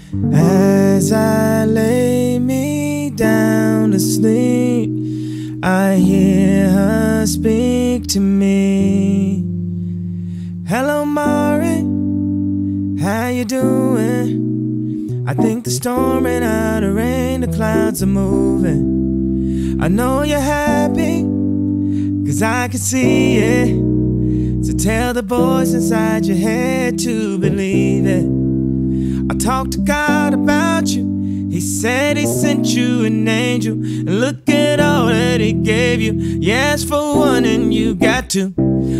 As I lay me down to sleep, I hear her speak to me. Hello, Mari, how you doing? I think the storm ran out of rain, the clouds are moving. I know you're happy, 'cause I can see it. So tell the voice inside your head to believe it. I talked to God about you. He said he sent you an angel, and look at all that he gave you. You asked for one and you got two.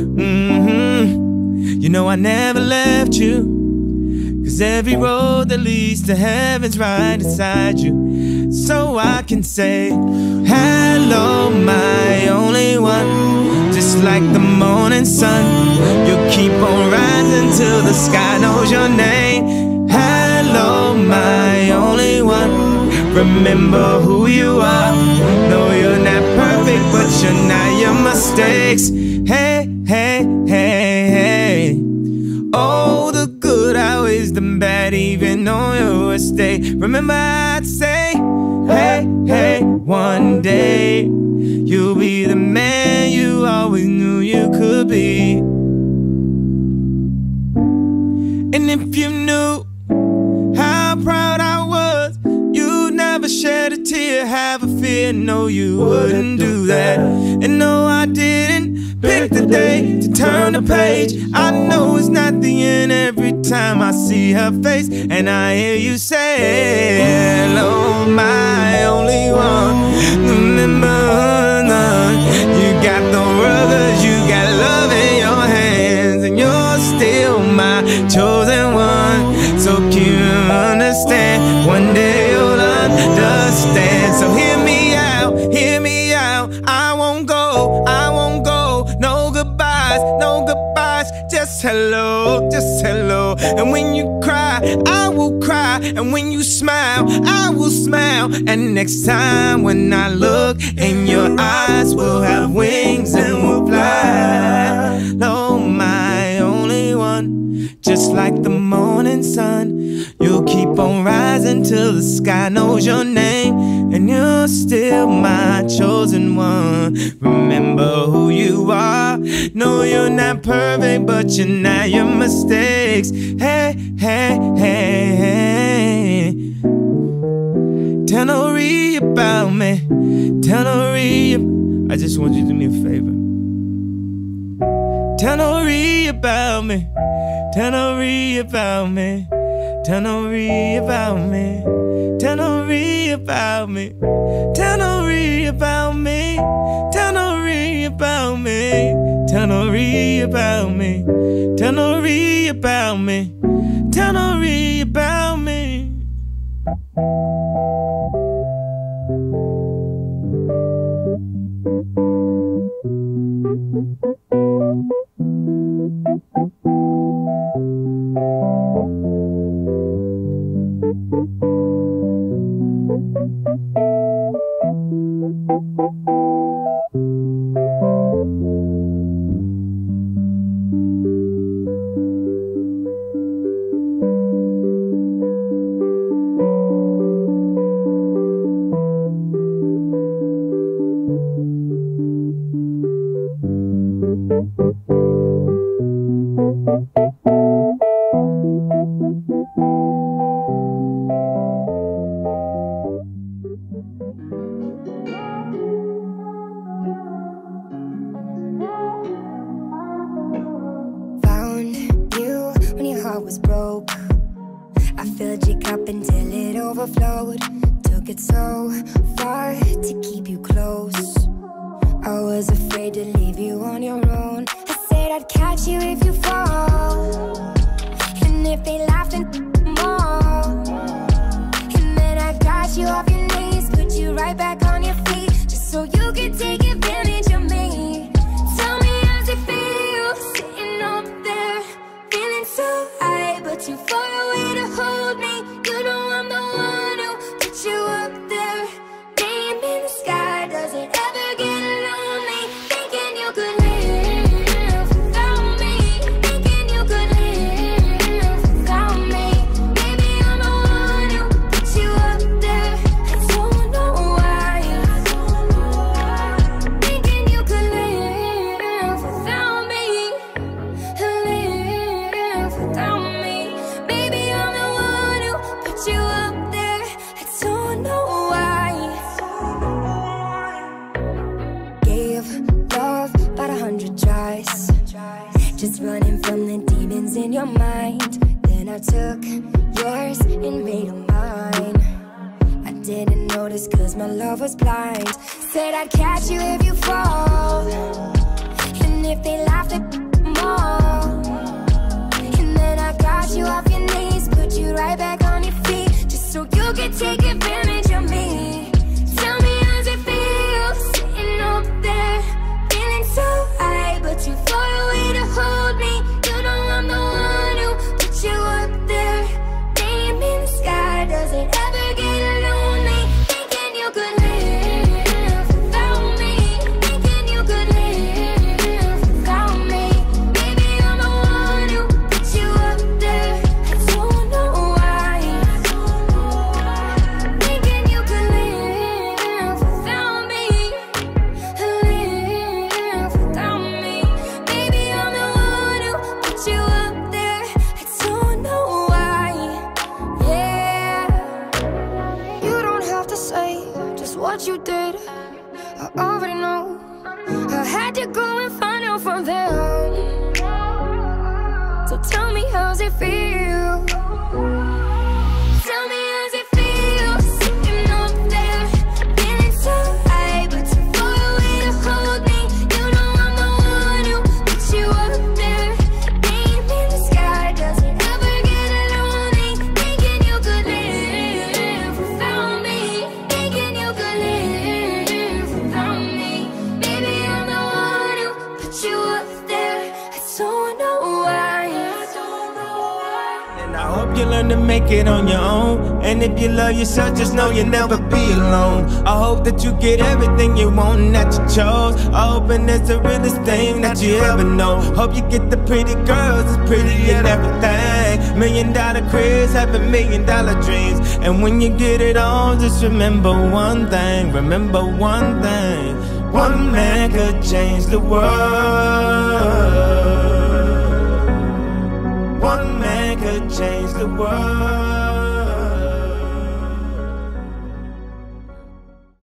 You know I never left you, 'cause every road that leads to heaven's right inside you. So I can say, hello, my only one. Just like the morning sun, you keep on rising till the sky knows your name. Hello, my only one. Remember who you are. No, you're not perfect, but you're not your mistakes. Hey, hey, hey, hey. Oh, the good outweighs the bad, even on your worst day. Remember I'd say, hey, hey, one day you'll be the man you always knew you could be. And if you knew how proud I was, you'd never shed a tear, have a fear. No, you wouldn't do that. And no, I didn't pick the day to turn the page. I know it's not the end every time I see her face, and I hear you say, hello, my only one. Remember, you got the ruggers, you got love in your hands, and you're still my chosen one. So can you understand? One day you'll understand. So hear me out, hear me out. I won't go, I won't go. No goodbyes, no goodbyes. Just hello, just hello. And when you cry, I will cry. And when you smile, I will smile. And next time when I look in your eyes, we'll have wings and we'll fly. No, my only one. Just like the morning sun, you'll keep on rising till the sky knows your name. And you're still my chosen one. Remember who you are. No, you're not perfect, but you're not your mistakes. Hey, hey, hey, hey. Tell Nori about me. Tell Nori. I just want you to do me a favor. Tell Nori about me. Tell Nori about me. Tell Nori about me. Tell Nori about me. Tell Nori about me. Tell Nori about me. Tell Nori about me. Tell Nori about me. Tell Nori about me. One I took yours and made them mine. I didn't notice cause my love was blind. Said I'd catch you if you fall, and if they laughed at more. And then I got you off your knees, put you right back on your feet, just so you could take advantage of me. Tell me how's it feel, sitting up there, feeling so high, but you far away to hold me. You know I'm the one who put you up there, name in the sky. Does it ever get lonely, thinking you could live without me, thinking you could live without me? Maybe I'm the one who put you up there, I don't know why. Thinking you could live without me, live without me. Maybe I'm the one who put you up there, I don't know why. Yeah, you don't have to say just what you did, I already know. I had to go and find out from them. So tell me how's it feel, tell me how's it feel, sitting up there, feeling so high, but too far away to hold me. You know I'm the one who put you up there, name in the sky. Does it ever get lonely, thinking you could live without me, thinking you could live without me? Maybe I'm the one who put you up there, I don't know why. And I hope you learn to make it on your own. And if you love yourself, just know you'll never be alone. I hope that you get everything you want and that you chose. I hope and it's the realest thing that you ever know. Hope you get the pretty girls, it's pretty and everything. $1 million cribs, having $1 million dreams. And when you get it all, just remember one thing, remember one thing. One man could change the world. One man could change the world.